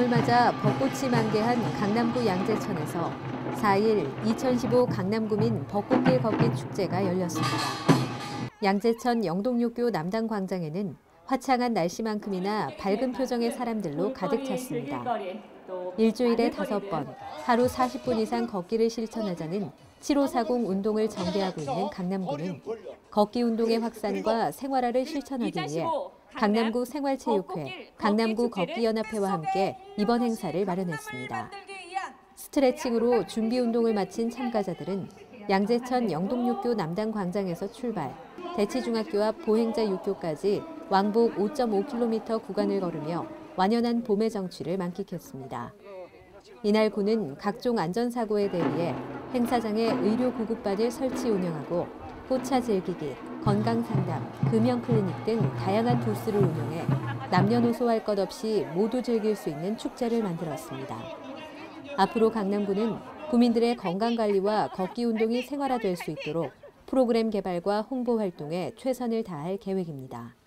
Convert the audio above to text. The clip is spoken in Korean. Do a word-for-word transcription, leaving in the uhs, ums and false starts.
여름을 맞아 벚꽃이 만개한 강남구 양재천에서 사 일 이천십오 강남구민 벚꽃길 걷기 축제가 열렸습니다. 양재천 영동육교 남당광장에는 화창한 날씨만큼이나 밝은 표정의 사람들로 가득 찼습니다. 일주일에 다섯 번, 하루 사십 분 이상 걷기를 실천하자는 칠오사공 운동을 전개하고 있는 강남구는 걷기 운동의 확산과 생활화를 실천하기 위해 강남구 생활체육회, 강남구 걷기연합회와 함께 이번 행사를 마련했습니다. 스트레칭으로 준비 운동을 마친 참가자들은 양재천 영동육교 남당광장에서 출발, 대치중학교 앞 보행자 육교까지 왕복 오 점 오 킬로미터 구간을 걸으며 완연한 봄의 정취를 만끽했습니다. 이날 구는 각종 안전사고에 대비해 행사장에 의료 구급반을 설치 운영하고 꽃차 즐기기, 건강상담, 금연클리닉 등 다양한 부스를 운영해 남녀노소 할 것 없이 모두 즐길 수 있는 축제를 만들었습니다. 앞으로 강남구는 구민들의 건강관리와 걷기 운동이 생활화될 수 있도록 프로그램 개발과 홍보 활동에 최선을 다할 계획입니다.